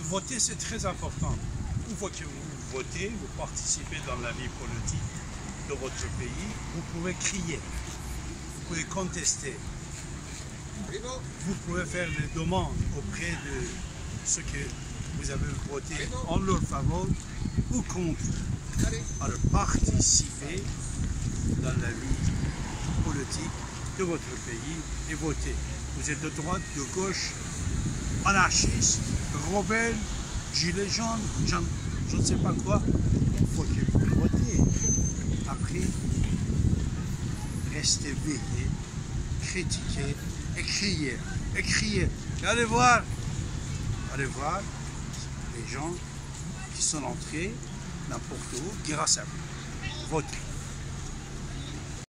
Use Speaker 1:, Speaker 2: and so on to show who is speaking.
Speaker 1: voter, c'est très important. Une fois que vous votez, vous participez dans la vie politique de votre pays, vous pouvez crier, vous pouvez contester, vous pouvez faire des demandes auprès de ceux que vous avez voté en leur faveur ou contre. Alors participez dans la vie politique de votre pays et votez. Vous êtes de droite, de gauche, anarchiste, rebelle, gilet jaune, je ne sais pas quoi. Il faut que vous votez. Après, restez veillés, critiquez, écriez. Et allez voir les gens qui sont entrés n'importe où grâce à vous. Votez.